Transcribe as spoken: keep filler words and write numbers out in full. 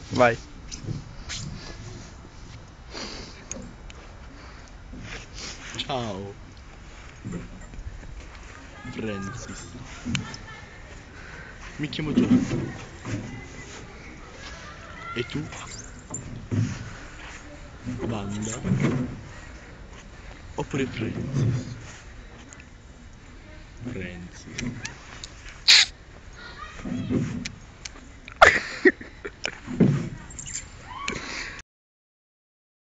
Vai. Ciao, Francis. Mi chiamo Jonathan. E tu? Wanda? Oppure Francis? Francis.